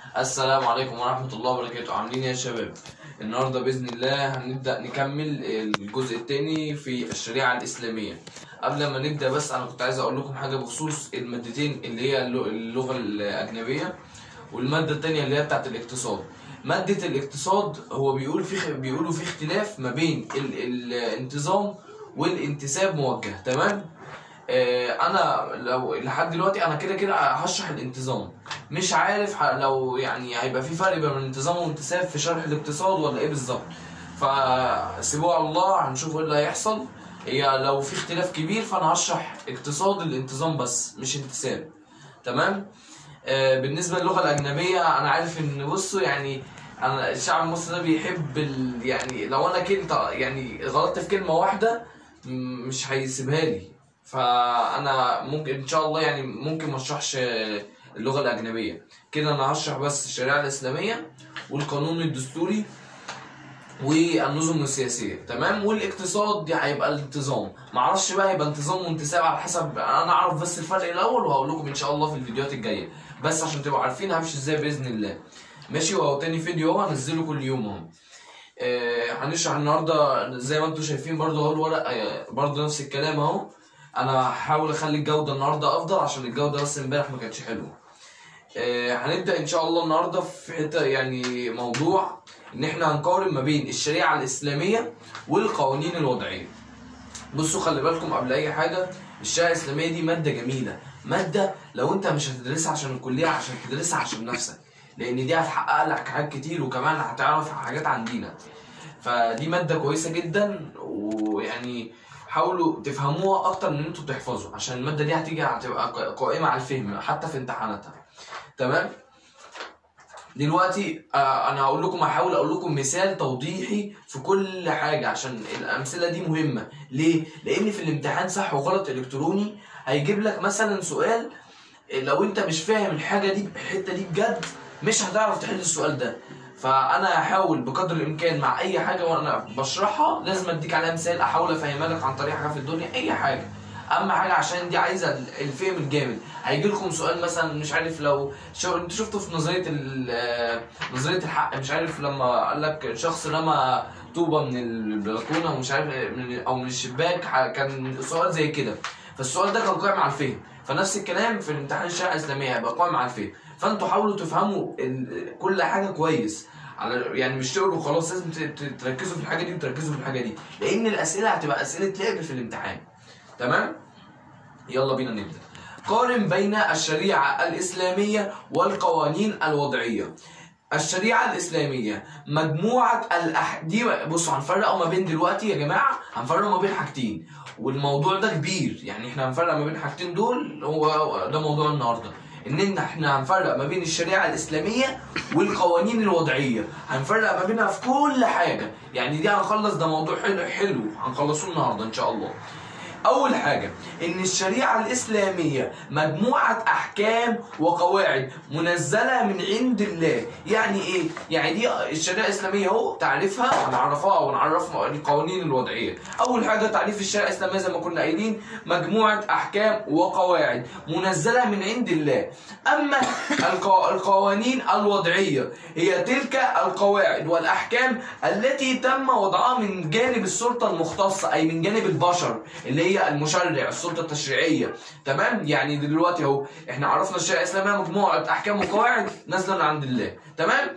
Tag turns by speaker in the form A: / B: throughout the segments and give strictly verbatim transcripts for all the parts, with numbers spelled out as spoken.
A: السلام عليكم ورحمة الله وبركاته. عاملين ايه يا شباب؟ النهارده بإذن الله هنبدأ نكمل الجزء الثاني في الشريعة الإسلامية. قبل ما نبدأ بس أنا كنت عايز أقول لكم حاجة بخصوص المادتين اللي هي اللغة الأجنبية والمادة الثانية اللي هي بتاعت الاقتصاد. مادة الاقتصاد هو بيقول في بيقولوا في اختلاف ما بين ال... الانتظام والانتساب موجه، تمام؟ انا لو لحد دلوقتي انا كده كده هشرح الانتظام، مش عارف لو يعني هيبقى في فرق بين الانتظام والانتساب في شرح الاقتصاد ولا ايه بالظبط، فسيبوها على الله، هنشوف ايه اللي هيحصل. هي لو في اختلاف كبير فانا هشرح اقتصاد الانتظام بس مش انتساب، تمام؟ آه بالنسبه للغه الاجنبيه انا عارف ان بصوا يعني انا الشعب المصري ده بيحب ال... يعني لو انا كده يعني غلطت في كلمه واحده مش هيسيبها لي، فانا ممكن ان شاء الله يعني ممكن ما اشرحش اللغه الاجنبيه كده، انا هشرح بس الشريعه الاسلاميه والقانون الدستوري والنظم السياسيه، تمام؟ والاقتصاد دي هيبقى الانتظام، معرفش بقى يبقى انتظام وانتساب على حسب، انا اعرف بس الفرق الاول وهقول لكم ان شاء الله في الفيديوهات الجايه، بس عشان تبقوا عارفين همشي ازاي باذن الله. ماشي، وهو تاني فيديو اهو هنزله كل يوم اهو. آه هنشرح النهارده زي ما انتم شايفين برضو اهو الورق، آه برضو نفس الكلام اهو. انا هحاول اخلي الجوده النهارده افضل عشان الجوده بس امبارح ما كانتش حلوه. آه هنبدا ان شاء الله النهارده في حته يعني موضوع ان احنا هنقارن ما بين الشريعه الاسلاميه والقوانين الوضعيه. بصوا خلي بالكم قبل اي حاجه، الشريعه الاسلاميه دي ماده جميله، ماده لو انت مش هتدرسها عشان الكليه، عشان تدرسها عشان نفسك، لان دي هتحقق لك حاجات كتير وكمان هتعرف حاجات عن دينك، فدي ماده كويسه جدا، ويعني حاولوا تفهموها اكتر من ان انتوا بتحفظوا، عشان الماده دي هتيجي هتبقى قائمه على الفهم حتى في امتحاناتها، تمام؟ دلوقتي آه انا هقول لكم، هحاول اقول لكم مثال توضيحي في كل حاجه عشان الامثله دي مهمه. ليه؟ لان في الامتحان صح وغلط الكتروني هيجيب لك مثلا سؤال، لو انت مش فاهم الحاجه دي الحته دي بجد مش هتعرف تحل السؤال ده، فانا هحاول بقدر الامكان مع اي حاجه وانا بشرحها لازم اديك عليها مثال، احاول افهمها لك عن طريق حاجه في الدنيا، اي حاجه، اهم حاجه عشان دي عايزه الفهم الجامد. هيجي لكم سؤال مثلا مش عارف، لو شو انت شفتوا في نظريه نظريه الحق، مش عارف لما قال لك شخص رمى طوبه من البلكونه ومش عارف من او من الشباك، كان سؤال زي كده، فالسؤال ده كان قائم على الفهم، فنفس الكلام في الامتحان الشريعه الاسلاميه هيبقى قائم على الفهم، فانتوا حاولوا تفهموا كل حاجه كويس، على يعني مش تقروا خلاص، لازم تركزوا في الحاجه دي وتركزوا في الحاجه دي، لان الاسئله هتبقى اسئله لعب في الامتحان، تمام؟ يلا بينا نبدا. قارن بين الشريعه الاسلاميه والقوانين الوضعيه. الشريعه الاسلاميه مجموعه الأح... دي بصوا هنفرق ما بين دلوقتي يا جماعه، هنفرق ما بين حاجتين، والموضوع ده كبير، يعني احنا هنفرق ما بين حاجتين، دول هو ده موضوع النهارده، ان احنا هنفرق ما بين الشريعه الاسلاميه والقوانين الوضعيه، هنفرق ما بينها في كل حاجه، يعني دي هنخلص، ده موضوع حلو حلو هنخلصوه النهارده ان شاء الله. أول حاجة إن الشريعة الإسلامية مجموعة أحكام وقواعد منزلة من عند الله. يعني إيه؟ يعني دي الشريعة الإسلامية أهو تعريفها هنعرفها ونعرف القوانين الوضعية. أول حاجة تعريف الشريعة الإسلامية زي ما كنا قايلين، مجموعة أحكام وقواعد منزلة من عند الله. أما القوانين الوضعية هي تلك القواعد والأحكام التي تم وضعها من جانب السلطة المختصة، أي من جانب البشر اللي هي المشرع، السلطه التشريعيه، تمام؟ يعني دلوقتي اهو احنا عرفنا الشريعه الاسلاميه مجموعه احكام وقواعد نازله من عند الله، تمام؟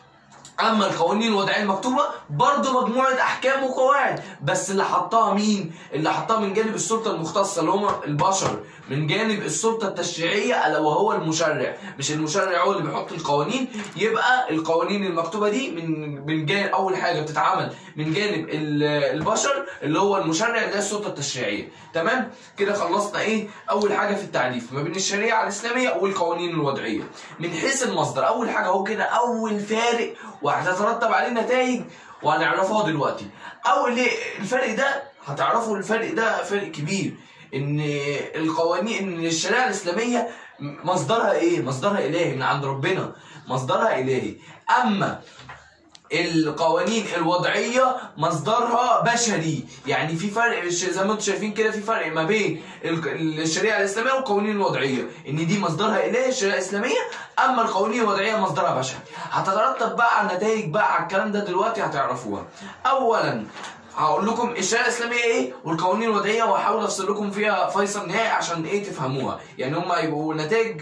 A: اما القوانين الوضعيه المكتوبه برضه مجموعه احكام وقواعد، بس اللي حطها مين؟ اللي حطها من جانب السلطه المختصه اللي هم البشر، من جانب السلطه التشريعيه الا وهو المشرع، مش المشرع هو اللي بيحط القوانين، يبقى القوانين المكتوبه دي من من جانب، اول حاجه بتتعمل من جانب البشر اللي هو المشرع اللي هي السلطه التشريعيه، تمام؟ كده خلصنا ايه؟ اول حاجه في التعريف ما بين الشريعه الاسلاميه والقوانين الوضعيه. من حيث المصدر، اول حاجه اهو كده اول فارق وهتترتب عليه نتائج وهنعرفها دلوقتي. اول الفرق ده هتعرفوا الفرق ده فرق كبير، ان القوانين ان الشريعه الاسلاميه مصدرها ايه؟ مصدرها الهي من عند ربنا، مصدرها الهي. اما القوانين الوضعيه مصدرها بشري، يعني في فرق زي ما انتم شايفين كده، في فرق ما بين الشريعه الاسلاميه والقوانين الوضعيه، ان دي مصدرها الهي الشريعه الاسلاميه، اما القوانين الوضعيه مصدرها بشري. هتترتب بقى على النتائج بقى على الكلام ده دلوقتي هتعرفوها. اولا هقول لكم الشريعه الاسلاميه ايه والقوانين الوضعيه، وهحاول افصل لكم فيها فيصل نهائي عشان ايه تفهموها، يعني هما يبقوا نتائج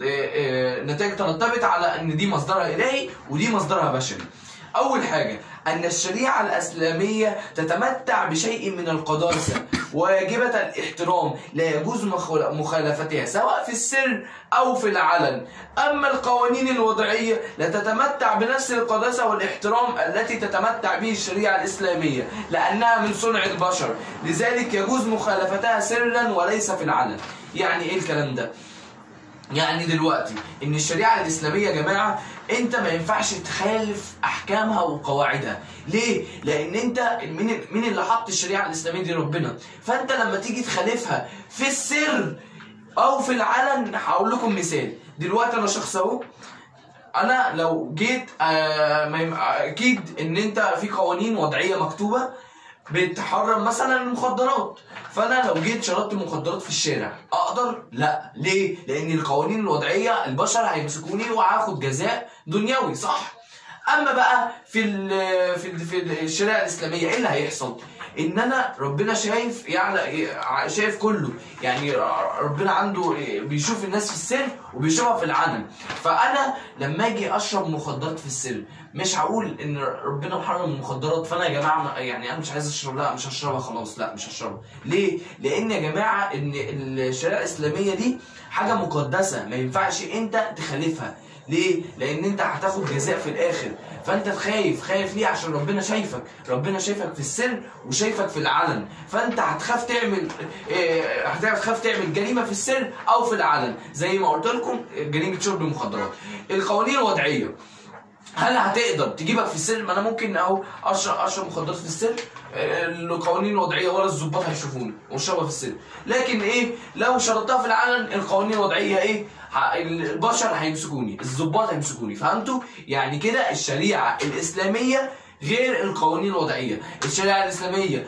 A: نتائج ترتبت على ان دي مصدرها الهي ودي مصدرها بشري. أول حاجة أن الشريعة الإسلامية تتمتع بشيء من القداسة وواجبة الاحترام، لا يجوز مخالفتها سواء في السر أو في العلن. أما القوانين الوضعية لا تتمتع بنفس القداسة والاحترام التي تتمتع به الشريعة الإسلامية، لأنها من صنع البشر، لذلك يجوز مخالفتها سرا وليس في العلن. يعني إيه الكلام ده؟ يعني دلوقتي ان الشريعه الاسلاميه يا جماعه انت ما ينفعش تخالف احكامها وقواعدها. ليه؟ لان انت مين مين اللي حط الشريعه الاسلاميه دي؟ ربنا. فانت لما تيجي تخالفها في السر او في العلن، هقول لكم مثال. دلوقتي انا شخص اهو، انا لو جيت آه اكيد ان انت في قوانين وضعيه مكتوبه بتحرم مثلا المخدرات، فانا لو جيت شربت مخدرات في الشارع اقدر؟ لا. ليه؟ لان القوانين الوضعيه البشر هيمسكوني وهاخد جزاء دنيوي، صح؟ اما بقى في ال في ال في الشريعه الاسلاميه ايه اللي هيحصل؟ ان انا ربنا شايف، يعني شايف كله، يعني ربنا عنده بيشوف الناس في السر وبيشوفها في العلن. فانا لما اجي اشرب مخدرات في السر مش هقول ان ربنا محرم المخدرات فانا يا جماعه يعني انا مش عايز اشرب، لا مش هشربها خلاص، لا مش هشربها. ليه؟ لان يا جماعه ان الشريعه الاسلاميه دي حاجه مقدسه ما ينفعش انت تخالفها. ليه؟ لان انت هتاخد جزاء في الاخر. فانت خايف خايف ليه؟ عشان ربنا شايفك، ربنا شايفك في السر وشايفك في العلن، فانت هتخاف تعمل اه هتخاف تعمل جريمه في السر او في العلن، زي ما قلت لكم جريمه شرب المخدرات. القوانين الوضعيه هل هتقدر تجيبك في السر؟ ما انا ممكن اهو اشرب اشرب مخدرات في السر، القوانين الوضعيه ولا الظباط هيشوفوني واشربها في السر. لكن ايه لو شربتها في العلن؟ القوانين الوضعيه ايه؟ البشر هيمسكوني، الظباط هيمسكوني. فهمتوا؟ يعني كده الشريعه الاسلاميه غير القوانين الوضعيه. الشريعه الاسلاميه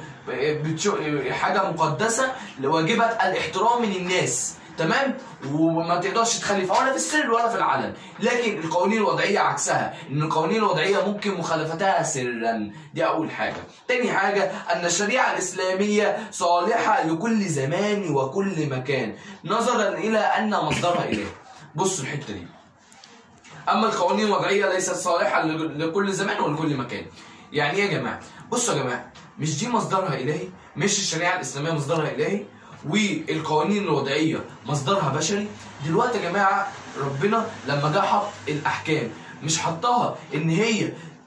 A: حاجه مقدسه واجبه الاحترام من الناس، تمام؟ وما تقدرش تخالفها ولا في السر ولا في العلن. لكن القوانين الوضعيه عكسها، ان القوانين الوضعيه ممكن مخالفتها سرا. دي اول حاجه. تاني حاجه ان الشريعه الاسلاميه صالحه لكل زمان وكل مكان، نظرا الى ان مصدرها اليه. بصوا الحته دي. اما القوانين الوضعيه ليست صالحه لكل زمان ولكل مكان. يعني ايه يا جماعه؟ بصوا يا جماعه، مش دي مصدرها الهي؟ مش الشريعه الاسلاميه مصدرها الهي؟ والقوانين الوضعيه مصدرها بشري؟ دلوقتي يا جماعه ربنا لما جه حط الاحكام مش حطها ان هي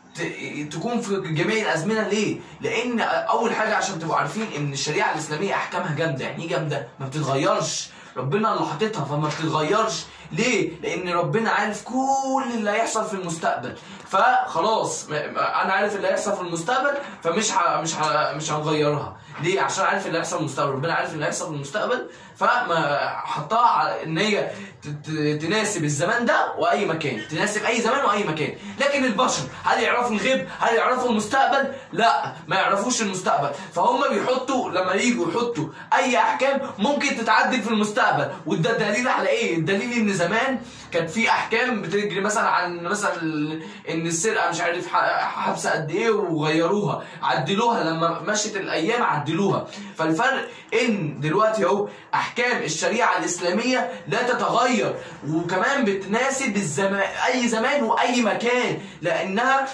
A: تكون في جميع الازمنه. ليه؟ لان اول حاجه عشان تبقوا عارفين ان الشريعه الاسلاميه احكامها جامده. يعني ايه جامده؟ ما بتتغيرش، ربنا اللي حاططها فما بتتغيرش. ليه؟ لان ربنا عارف كل اللي هيحصل في المستقبل، فخلاص انا عارف اللي هيحصل في المستقبل فمش ح... مش ح... مش هنغيرها. ليه؟ عشان عارف اللي هيحصل في المستقبل، ربنا عارف اللي هيحصل في المستقبل فما حطها على ان هي تناسب الزمان ده واي مكان، تناسب اي زمان واي مكان. لكن البشر هل يعرفوا الغيب؟ هل يعرفوا المستقبل؟ لا، ما يعرفوش المستقبل. فهم بيحطوا لما ييجوا يحطوا اي احكام ممكن تتعدل في المستقبل. وده الدليل على ايه؟ الدليل ان زمان كان في احكام بتجري مثلا عن مثلا ان السرقه مش عارف حبس قد ايه وغيروها، عدلوها لما مشت الايام عدلوها. فالفرق ان دلوقتي اهو احكام الشريعه الاسلاميه لا تتغير، وكمان بتناسب الزمان اي زمان واي مكان، لانها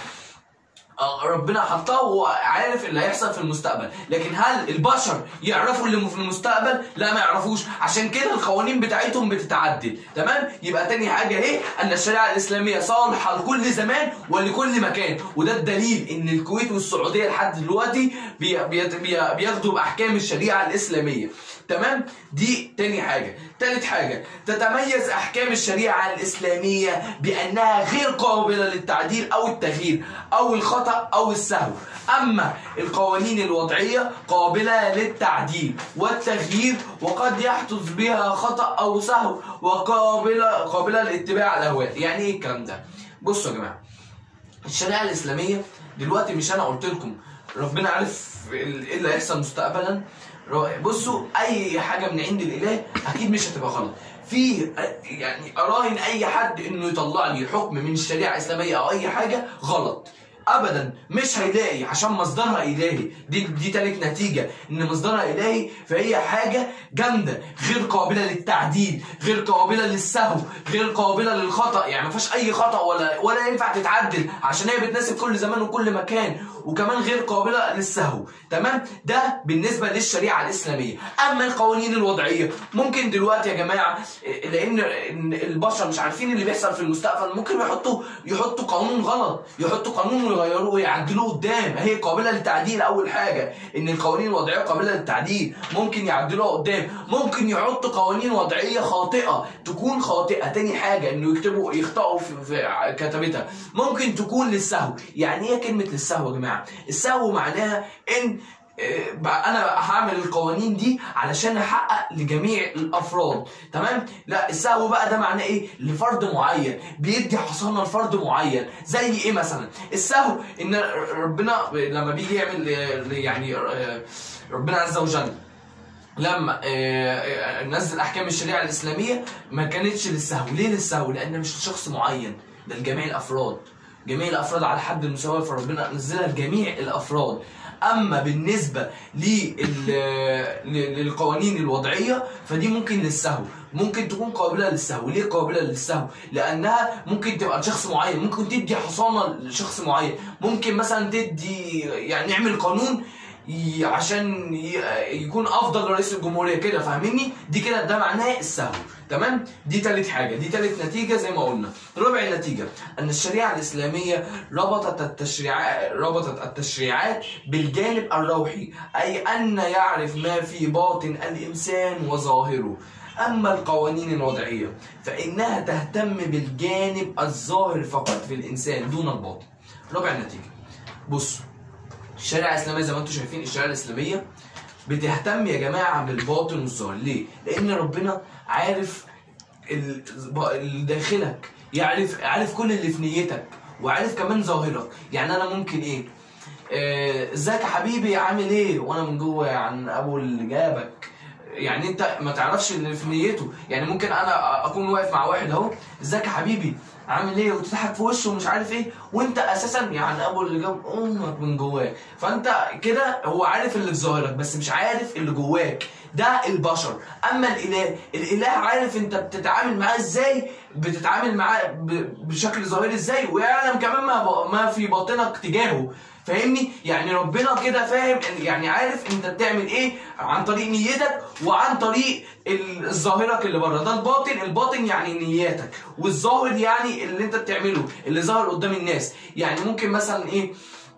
A: ربنا حطها وعارف اللي هيحصل في المستقبل. لكن هل البشر يعرفوا اللي في المستقبل؟ لا، ما يعرفوش. عشان كده القوانين بتاعتهم بتتعدل. تمام؟ يبقى تاني حاجه ايه؟ ان الشريعه الاسلاميه صالحه لكل زمان ولكل مكان. وده الدليل ان الكويت والسعوديه لحد دلوقتي بي بي بي بياخدوا باحكام الشريعه الاسلاميه. تمام؟ دي تاني حاجه. تالت حاجه، تتميز احكام الشريعه الاسلاميه بانها غير قابله للتعديل او التغيير او الخطا او السهو. اما القوانين الوضعيه قابله للتعديل والتغيير، وقد يحدث بها خطا او سهو، وقابله قابله لاتباع الاهواء. يعني ايه الكلام ده؟ بصوا يا جماعه، الشريعه الاسلاميه دلوقتي، مش انا قلت لكم ربنا عارف ايه اللي هيحصل مستقبلا؟ بصوا، اي حاجه من عند الاله اكيد مش هتبقى غلط. في يعني اراهن اي حد انه يطلع لي حكم من الشريعه الاسلاميه او اي حاجه غلط ابدا مش هيلاقي، عشان مصدرها الهي. دي دي تالت نتيجه، ان مصدرها الهي، فهي حاجه جامده غير قابله للتعديل، غير قابله للسهو، غير قابله للخطا، يعني ما فيهاش اي خطا ولا ولا ينفع تتعدل، عشان هي بتناسب كل زمان وكل مكان، وكمان غير قابله للسهو. تمام؟ ده بالنسبه للشريعه الاسلاميه. اما القوانين الوضعيه، ممكن دلوقتي يا جماعه، لان البشر مش عارفين اللي بيحصل في المستقبل، ممكن يحطوا يحطوا قانون غلط، يحطوا قانون ويغيروه ويعدلوه قدام. هي قابله للتعديل. اول حاجه ان القوانين الوضعيه قابله للتعديل، ممكن يعدلوها قدام. ممكن يحطوا قوانين وضعيه خاطئه تكون خاطئه. تاني حاجه انه يكتبوا يخطئوا في, في كتابتها. ممكن تكون للسهو. يعني ايه كلمه للسهو يا جماعه؟ السهو معناها ان انا هعمل القوانين دي علشان احقق لجميع الافراد. تمام؟ لا، السهو بقى ده معناه ايه؟ لفرد معين، بيدي حصانه لفرد معين. زي ايه مثلا؟ السهو ان ربنا لما بيجي يعمل يعني ربنا عز وجل لما نزل احكام الشريعه الاسلاميه ما كانتش للسهو. ليه للسهو؟ لان مش لشخص معين، ده لجميع الافراد، جميع الافراد على حد المساواه، فربنا نزلها لجميع الافراد. اما بالنسبه للقوانين الوضعيه فدي ممكن للسهو، ممكن تكون قابله للسهو. ليه قابله للسهو؟ لانها ممكن تبقى لشخص معين، ممكن تدي حصانه لشخص معين، ممكن مثلا تدي يعني نعمل قانون عشان يكون افضل رئيس الجمهوريه كده، فاهميني؟ دي كده ده معناه السهو. تمام؟ دي تالت حاجه، دي تالت نتيجه زي ما قلنا. رابع نتيجه ان الشريعه الاسلاميه ربطت التشريعات ربطت التشريعات بالجانب الروحي، اي ان يعرف ما في باطن الانسان وظاهره. اما القوانين الوضعيه فانها تهتم بالجانب الظاهر فقط في الانسان دون الباطن. رابع نتيجه، بصوا، الشريعه الاسلاميه زي ما انتم شايفين، الشريعه الاسلاميه بتهتم يا جماعه بالباطن والظاهر. ليه؟ لان ربنا عارف اللي داخلك، يعرف عارف كل اللي في نيتك، وعارف كمان ظاهرك. يعني انا ممكن ايه ازيك يا حبيبي عامل ايه وانا من جوه عن ابو اللي جابك، يعني انت ما تعرفش اللي في نيته. يعني ممكن انا اكون واقف مع واحد اهو، ازيك يا حبيبي عامل ايه، وتضحك في وشه ومش عارف ايه، وانت اساسا يعني ابو اللي جاب امك من جواك. فانت كده هو عارف اللي في ظاهرك بس مش عارف اللي جواك. ده البشر. اما الاله، الاله عارف انت بتتعامل معاه ازاي، بتتعامل معاه بشكل ظاهري ازاي، ويعلم كمان ما ما في باطنك تجاهه. فاهمني؟ يعني ربنا كده فاهم، يعني عارف انت بتعمل ايه عن طريق نيتك وعن طريق الظاهرك اللي بره. ده الباطن. الباطن يعني نياتك، والظاهر يعني اللي انت بتعمله اللي ظاهر قدام الناس. يعني ممكن مثلا ايه،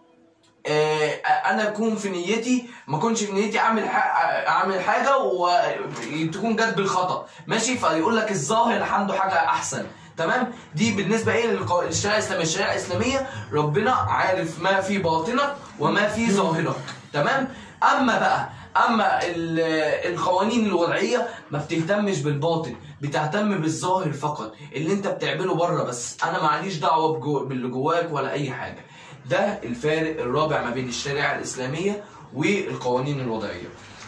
A: آه انا اكون في نيتي ما كنتش في نيتي اعمل اعمل حاجه وتكون جت بالخطا، ماشي، فيقول لك الظاهر عنده حاجه احسن. تمام؟ دي بالنسبه ايه للشريعه الاسلاميه. الشريعه الاسلاميه ربنا عارف ما في باطنك وما في ظاهرك. تمام؟ اما بقى اما القوانين الوضعيه ما بتهتمش بالباطن، بتهتم بالظاهر فقط، اللي انت بتعمله بره بس، انا معليش دعوه باللي جواك ولا اي حاجه. ده الفارق الرابع ما بين الشريعه الاسلاميه والقوانين الوضعيه.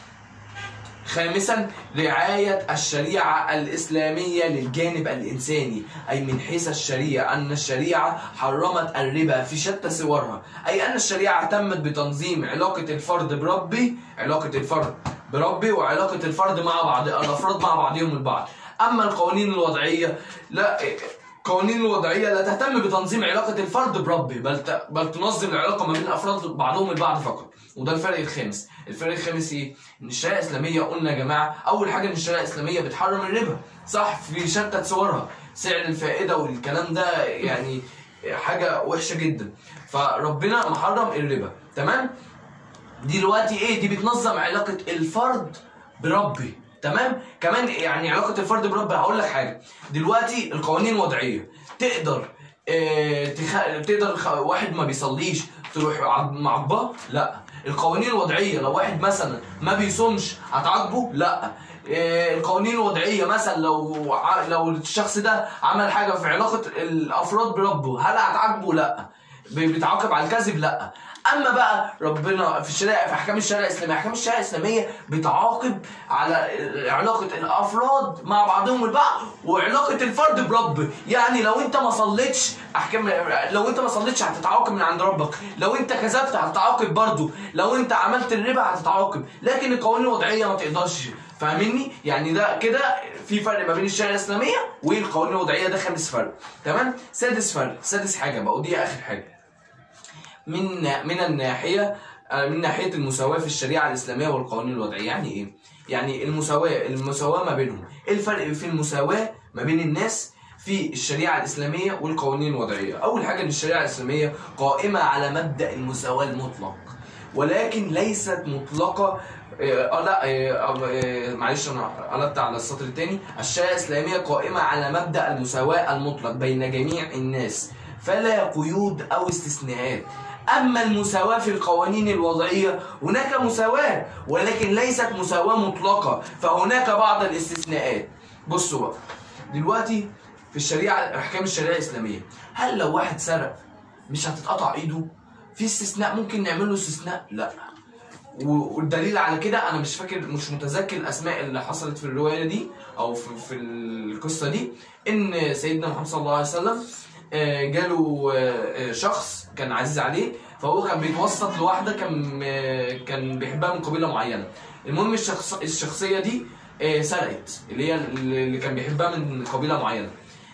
A: خامسا، رعاية الشريعة الإسلامية للجانب الإنساني، أي من حيث الشريعة أن الشريعة حرمت الربا في شتى صورها، أي أن الشريعة اهتمت بتنظيم علاقة الفرد بربي، علاقة الفرد بربي وعلاقة الفرد مع بعض الأفراد مع بعضهم البعض. أما القوانين الوضعية لا، القوانين الوضعية لا تهتم بتنظيم علاقة الفرد بربي، بل بل تنظم العلاقة ما بين الأفراد بعضهم البعض فقط. وده الفرق الخامس. الفرق الخامس ايه؟ ان الشريعه الاسلاميه قلنا يا جماعه اول حاجه ان الشريعه الاسلاميه بتحرم الربا، صح، في شتى صورها، سعر الفائده والكلام ده يعني حاجه وحشه جدا، فربنا محرم الربا. تمام؟ دلوقتي ايه؟ دي بتنظم علاقه الفرد بربي. تمام؟ كمان يعني علاقه الفرد بربي. هقول لك حاجه، دلوقتي القوانين الوضعيه تقدر اه تخ... تقدر خ... واحد ما بيصليش تروح معاقباه؟ لا. القوانين الوضعيه لو واحد مثلا ما بيصومش هتعاقبه؟ لا. القوانين الوضعيه مثلا لو لو الشخص ده عمل حاجه في علاقه الافراد بربه هل هتعاقبه؟ لا. بيتعاقب على الكذب؟ لا. اما بقى ربنا في الشريعه، في احكام الشريعه الاسلاميه، احكام الشريعه الاسلاميه بتعاقب على علاقه الافراد مع بعضهم البعض وعلاقه الفرد برب. يعني لو انت ما صليتش احكام، لو انت ما صليتش هتتعاقب من عند ربك، لو انت كذبت هتتعاقب برضه، لو انت عملت الربا هتتعاقب، لكن القوانين الوضعيه ما تقدرش. فاهمني؟ يعني ده كده في فرق ما بين الشريعه الاسلاميه والقوانين الوضعيه، ده خامس فرق. تمام؟ سادس فرق، سادس حاجه بقى ودي اخر حاجه، من من الناحيه من ناحيه المساواه في الشريعه الاسلاميه والقوانين الوضعيه. يعني ايه؟ يعني المساواه المساواه ما بينهم. ايه الفرق في المساواه ما بين الناس في الشريعه الاسلاميه والقوانين الوضعيه؟ اول حاجه ان الشريعه الاسلاميه قائمه على مبدا المساواه المطلق، ولكن ليست مطلقه. اه لا اه اه معلش انا قلبت على السطر الثاني. الشريعه الاسلاميه قائمه على مبدا المساواه المطلق بين جميع الناس، فلا قيود او استثناءات. اما المساواه في القوانين الوضعيه هناك مساواه ولكن ليست مساواه مطلقه، فهناك بعض الاستثناءات. بصوا بقى دلوقتي في الشريعه، احكام الشريعه الاسلاميه، هل لو واحد سرق مش هتتقطع ايده؟ في استثناء ممكن نعمل له استثناء؟ لا. والدليل على كده انا مش فاكر، مش متذكر الاسماء اللي حصلت في الروايه دي او في, في القصه دي، ان سيدنا محمد صلى الله عليه وسلم جاله شخص كان عزيز عليه، فهو كان بيتوسط لواحده كان كان بيحبها من قبيله معينه. المهم الشخص الشخصيه دي سرقت، اللي هي اللي كان بيحبها من قبيله معينه،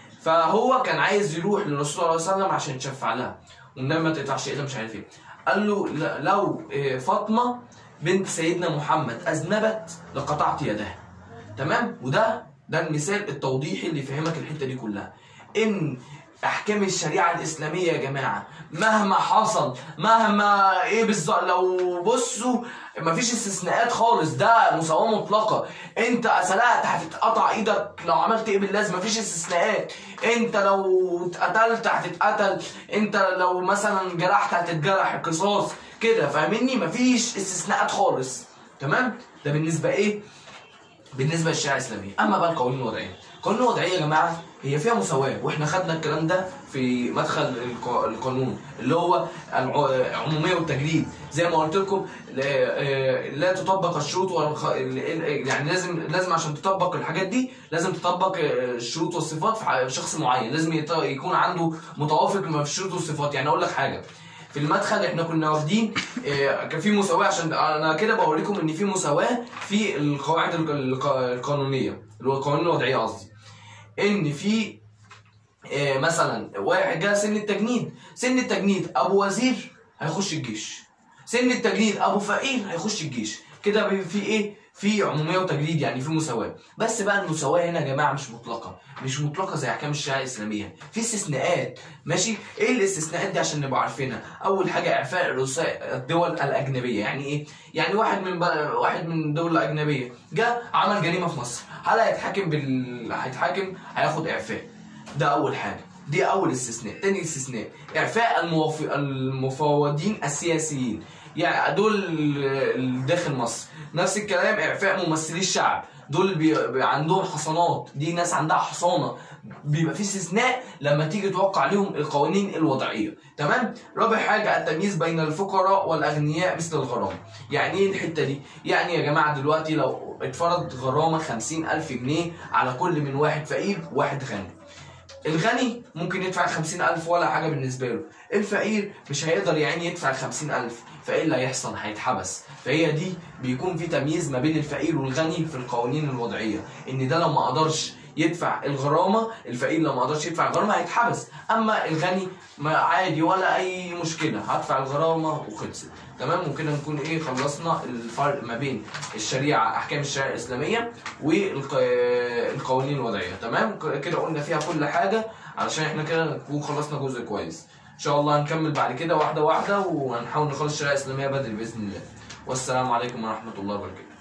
A: فهو كان عايز يروح للرسول صلى الله عليه وسلم عشان يشفع لها والنبي ما تقطعش ايدها مش عارف ايه. قال له لو فاطمه بنت سيدنا محمد اذنبت لقطعت يدها. تمام؟ وده ده المثال التوضيحي اللي يفهمك الحته دي كلها، ان احكام الشريعه الاسلاميه يا جماعه مهما حصل، مهما ايه بالظبط، لو بصوا مفيش استثناءات خالص، ده مساواه مطلقه. انت سرقت هتتقطع ايدك، لو عملت ايه باللازم مفيش استثناءات. انت لو اتقتلت هتتقتل، انت لو مثلا جرحت هتتجرح، القصاص كده. فاهمني؟ مفيش استثناءات خالص. تمام؟ ده بالنسبه ايه؟ بالنسبه للشريعه الاسلاميه. اما بقى القوانين الوضعيه، القوانين الوضعيه يا جماعه هي فيها مساواه، واحنا خدنا الكلام ده في مدخل القانون اللي هو العموميه والتجريد. زي ما قلت لكم لا تطبق الشروط والخ... يعني لازم لازم عشان تطبق الحاجات دي لازم تطبق الشروط والصفات في شخص معين، لازم يكون عنده متوافق ما في الشروط والصفات. يعني اقول لك حاجه، في المدخل احنا كنا واخدين كان في مساواه، عشان انا كده بوريكم ان في مساواه في القواعد القانونيه اللي هو القوانين الوضعيه قصدي، ان في مثلا واحد جه سن التجنيد، سن التجنيد ابو وزير هيخش الجيش، سن التجنيد ابو فقير هيخش الجيش. كده في ايه؟ في عموميه وتجريد، يعني في مساواه. بس بقى المساواه هنا يا جماعه مش مطلقه، مش مطلقه زي احكام الشريعه الاسلاميه، في استثناءات. ماشي؟ ايه الاستثناءات دي عشان نبقى عارفينها؟ اول حاجه اعفاء رؤساء الدول الاجنبيه. يعني ايه؟ يعني واحد من واحد من دوله اجنبيه جه عمل جريمه في مصر، هل هيتحاكم بال هيتحاكم هياخد اعفاء. ده اول حاجه، دي اول استثناء. تاني استثناء اعفاء الموف... المفوضين السياسيين، يعني دول داخل مصر. نفس الكلام اعفاء ممثلي الشعب، دول بي... عندهم حصانات، دي ناس عندها حصانه، بيبقى في استثناء لما تيجي توقع عليهم القوانين الوضعيه. تمام؟ رابع حاجه التمييز بين الفقراء والاغنياء مثل الغرامه. يعني ايه الحته دي؟ يعني يا جماعه دلوقتي لو اتفرض غرامه خمسين ألف جنيه على كل من واحد فقير وواحد غني، الغني ممكن يدفع خمسين ألف ولا حاجة بالنسبة له، الفقير مش هيقدر يعني يدفع خمسين ألف، فإيه اللي هيحصل؟ هيتحبس. فهي دي بيكون في تمييز ما بين الفقير والغني في القوانين الوضعية، إن ده لما قدرش يدفع الغرامة، الفقير لما قدرش يدفع الغرامة هيتحبس، أما الغني ما عادي ولا أي مشكلة، هدفع الغرامة وخلصت. تمام؟ وكده نكون ايه خلصنا الفرق ما بين الشريعه احكام الشريعه الاسلاميه والقوانين الوضعيه. تمام؟ كده قلنا فيها كل حاجه علشان احنا كده نكون خلصنا جزء كويس. ان شاء الله هنكمل بعد كده واحده واحده، وهنحاول نخلص الشريعه الاسلاميه بدري باذن الله. والسلام عليكم ورحمه الله وبركاته.